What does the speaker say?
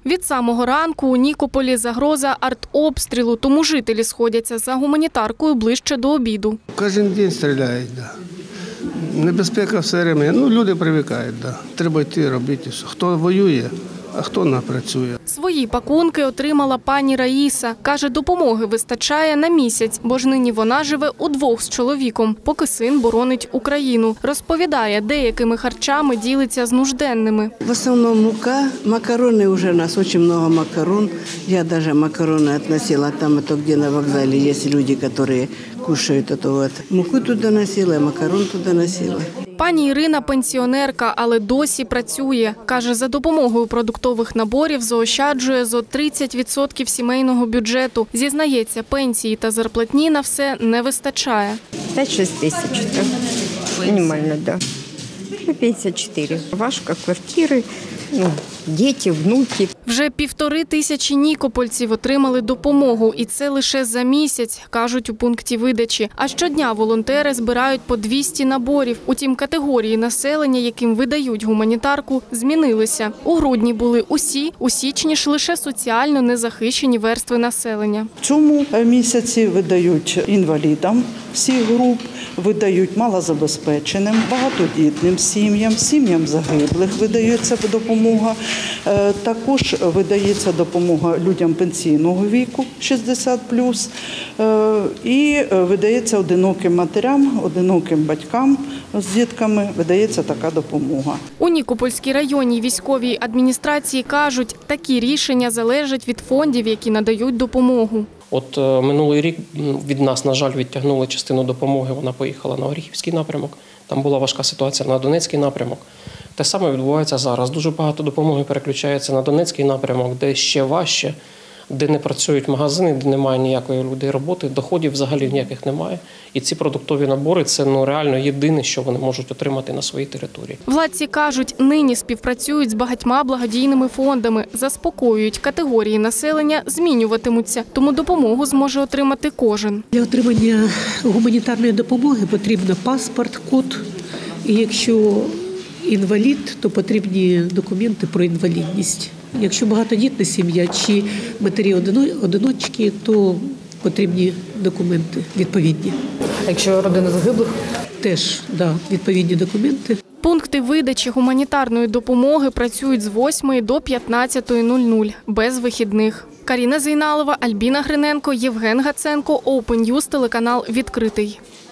Від самого ранку у Нікополі загроза артобстрілу, тому жителі сходяться за гуманітаркою ближче до обіду. Кожен день стріляють, да. Небезпека все время. Люди привикають, да. Треба йти робити. Хто воює, а хто напрацює. Свої пакунки отримала пані Раїса. Каже, допомоги вистачає на місяць, бо ж нині вона живе удвох з чоловіком, поки син боронить Україну. Розповідає, деякими харчами ділиться з нужденними. В основному мука, макарони вже у нас дуже багато макарон. Я навіть макарони відносила, там, де на вокзалі є люди, які кушають. Муку туди носила, макарон туди носила. Пані Ірина пенсіонерка, але досі працює. Каже, за допомогою продуктових наборів заощаджує зо 30% сімейного бюджету. Зізнається, пенсії та зарплатні на все не вистачає. 5-6 тисяч, мінімально, так. 54. Важко, квартири, діти, внуки. Вже 1500 нікопольців отримали допомогу. І це лише за місяць, кажуть у пункті видачі. А щодня волонтери збирають по 200 наборів. Утім, категорії населення, яким видають гуманітарку, змінилися. У грудні були усі, у січні ж лише соціально незахищені верстви населення. В цьому місяці видають інвалідам всіх груп, видають малозабезпеченим, багатодітним сім'ям загиблих видається допомога. Також видається допомога людям пенсійного віку 60+, і видається одиноким матерям, одиноким батькам з дітками, видається така допомога. У Нікопольській районній військовій адміністрації кажуть, такі рішення залежать від фондів, які надають допомогу. От минулий рік від нас, на жаль, відтягнули частину допомоги, вона поїхала на Оріхівський напрямок, там була важка ситуація на Донецький напрямок. Те саме відбувається зараз. Дуже багато допомоги переключається на Донецький напрямок, де ще важче, де не працюють магазини, де немає ніякої людей роботи, доходів взагалі ніяких немає. І ці продуктові набори – це реально єдине, що вони можуть отримати на своїй території. Владці кажуть, нині співпрацюють з багатьма благодійними фондами, заспокоюють, категорії населення змінюватимуться, тому допомогу зможе отримати кожен. Для отримання гуманітарної допомоги потрібен паспорт, код, і якщо інвалід, то потрібні документи про інвалідність. Якщо багатодітна сім'я чи матері-одиночки, то потрібні документи відповідні. А якщо родина загиблих? Теж, відповідні документи. Пункти видачі гуманітарної допомоги працюють з 8 до 15:00, без вихідних. Каріна Зейналова, Альбіна Гриненко, Євген Гаценко, Open News, телеканал «Відкритий».